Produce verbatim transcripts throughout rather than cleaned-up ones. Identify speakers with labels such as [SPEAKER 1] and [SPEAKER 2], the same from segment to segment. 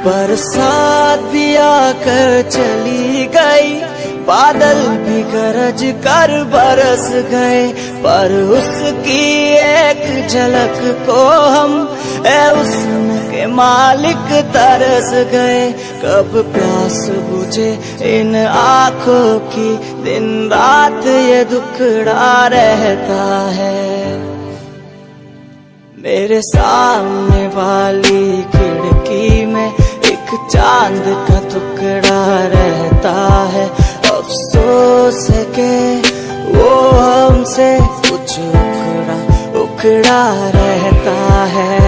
[SPEAKER 1] बरसात भी आकर चली गई, बादल भी गरज कर बरस गए, पर उसकी एक झलक को हम ए उसके मालिक तरस गए। कब प्यास बुझे इन आँखों की, दिन रात ये दुखड़ा रहता है। मेरे सामने वाली खिड़की में एक चांद का टुकड़ा रहता है, अफसोस है कि वो हमसे कुछ उखड़ा उखड़ा रहता है।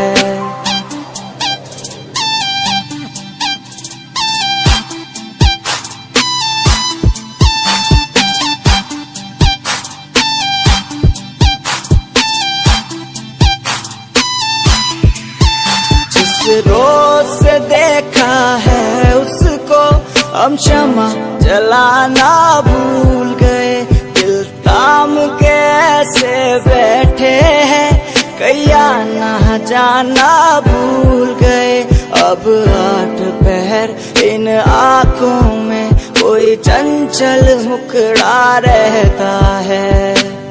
[SPEAKER 1] रोज से देखा है उसको हम क्षमा जलाना भूल गए, दिल थाम के ऐसे बैठे हैं कैया ना जाना भूल गए। अब आठ पहर इन आँखों में कोई चंचल मुखड़ा रहता है।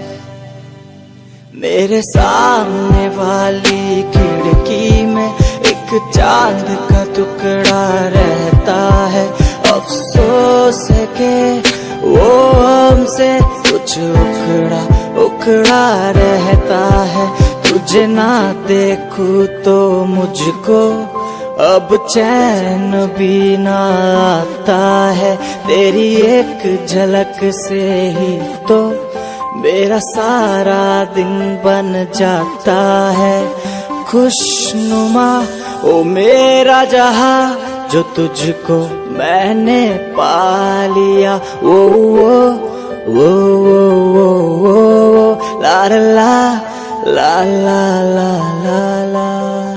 [SPEAKER 1] मेरे सामने वाली खिड़की में एक चांद का टुकड़ा रहता है, अफसोस है कि वो हमसे कुछ उखड़ा उखड़ा रहता है। तुझे ना देखूं तो मुझको अब चैन भी ना आता है, तेरी एक झलक से ही तो मेरा सारा दिन बन जाता है। खुशनुमा ओ मेरा जहां जो तुझको मैंने पा लिया, वो वो वो वो वो वो ला ला ला ला ला ला ला।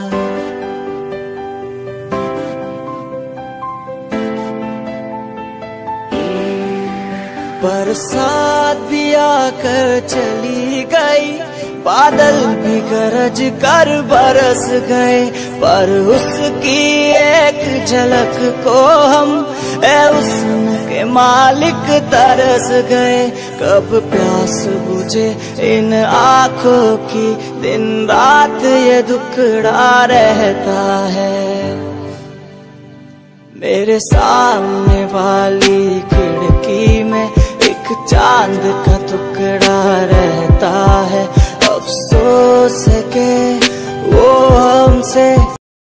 [SPEAKER 1] बरसात भी आकर चली गई, बादल भी गरज कर बरस गए, पर उसकी एक झलक को हम ए उसके मालिक तरस गए। कब प्यास बुझे इन आँखों की, दिन रात ये दुखड़ा रहता है। मेरे सामने वाली खिड़की में एक चांद का टुकड़ा रहता है, अफसोस है कि वो हमसे